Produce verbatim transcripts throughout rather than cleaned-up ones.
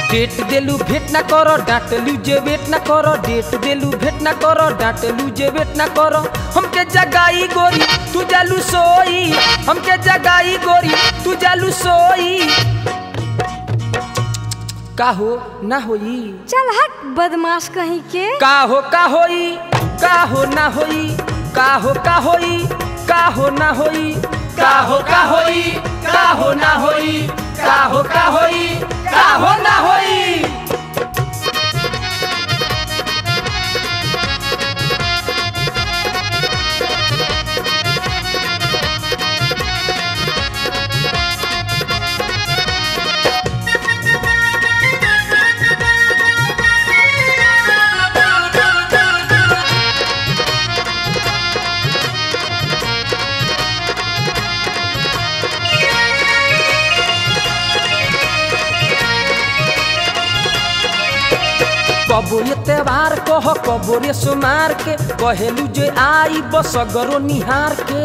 Debt देलू भेट ना करो डांटलू जे वेट ना करो डेट देलू भेट ना करो डांटलू जे वेट ना करो हमके जगाई गोरी तू जालू सोई हमके जगाई गोरी तू जालू सोई का हो ना होई चल हट बदमाश कहीं के का हो का होई का हो ना होई का हो का होई का हो ना होई का हो का होई का हो ना होई का हो का होई का हो ना होई कबो ये त्योहार कह कबो रे सुमार के कहेलू जे आई बसगरो निहार के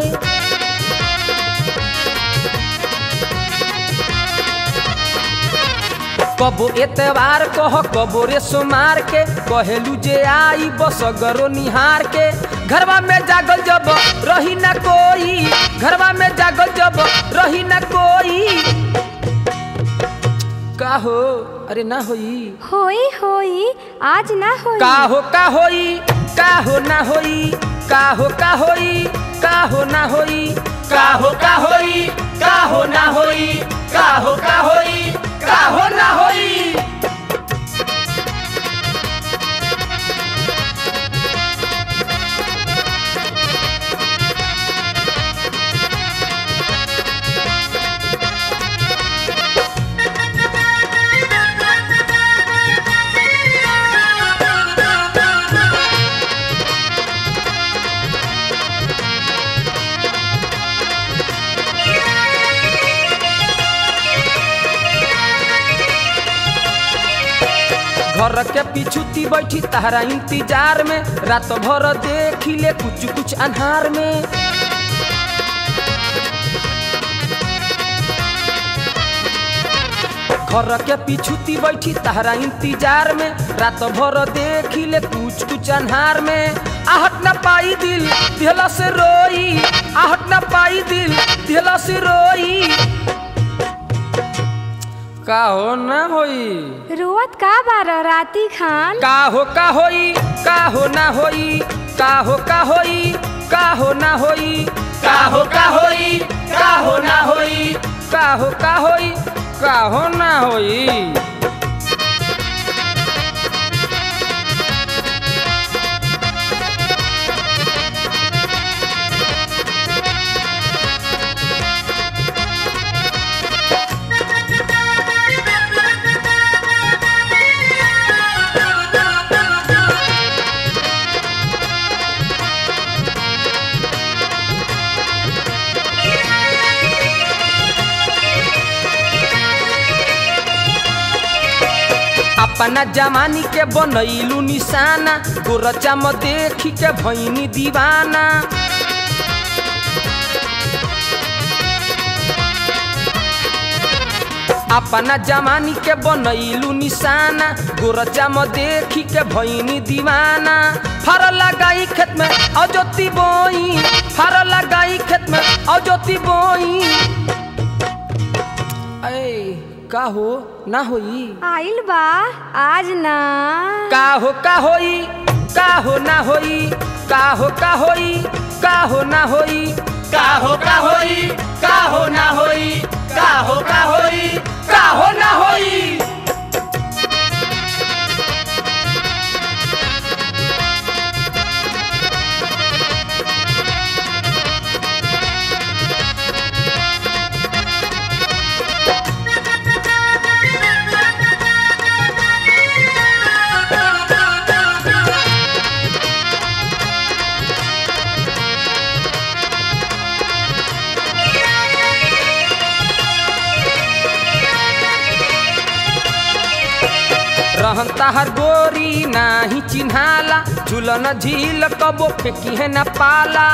कबो ये त्योहार कह कबो रे सुमार के कहेलू जे आई बसगरो निहार के घरवा में जागल जब रही ना कोई घरवा में जागल जब रही ना कोई का हो अरे ना होई होई होई आज ना होई का हो का होई का हो ना होई का हो का होई का हो ना होई का हो का होई का हो ना होई का हो का होई का हो ना होई घर के पिछुती बैठी तहरा इंतजार में रात भर देखी ले कुछ कुछ अन्हार में घर के पिछुती बैठी तहरा इंतजार में रात भर देखी ले कुछ कुछ अन्हार में आहट न पाई दिल दिहला से रोई आहट न पाई दिल दिहला से रोई का हो ना होई रोवत का बार राती खान का हो का होई का हो ना होई का हो का होई का हो ना होई का हो का होई का हो ना होई का हो का होई का हो ना होई अपना जमानी के बनैलू निशाना गोरचा में देखी के भैनी दीवाना अपना जमानी के बनैलू निशाना गोरचा में देखी के भैनी दीवाना फर लगाई खेत में अजोती बोई फर लगाई खेत में अजोती बोई का हो ना होई आइल बा आज ना का हो का होई का हो ना होई का हो का होई का हो ना होई का हो का होई का हो ना होई का हो का होई का हो ना होई रहन ताहर गोरी नाही चिन्हाला झूलन झील कबो फेंकी है न पाला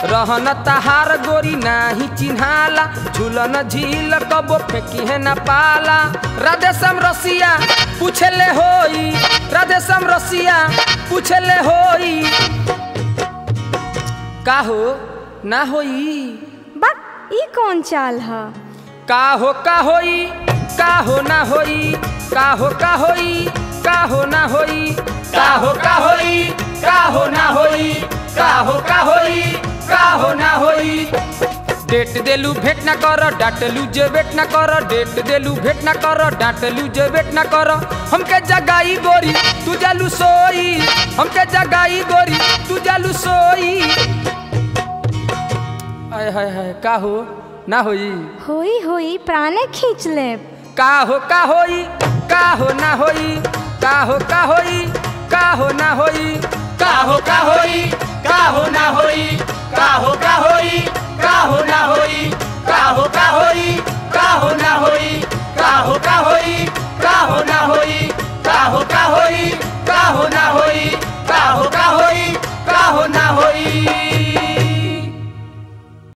रहन तहार गोरी नाही चिन्हाला झूलन झील कबो फेंकी है न पाला राधेश्याम रसिया पूछले होई राधेश्याम रसिया पूछले होई का हो ना होई बा ई कौन चाल है? का हो का होई का हो ना होई का हो का होई का हो ना होई का हो का होई का हो ना होई का हो का होई का हो ना होई डेट देलू भेट ना कर डांटलू जे वेट ना कर डेट देलू भेट ना कर डांटलू जे वेट ना कर हमके जगाई गोरी तू जालू सोई हमके जगाई गोरी तू जालू सोई आय हाय हाय का हो ना होई होई होई प्राणे खींच ले का हो का होई का हो ना होई का हो का होई का हो ना होई का हो का होई का हो ना होई का हो का होई का हो ना होई।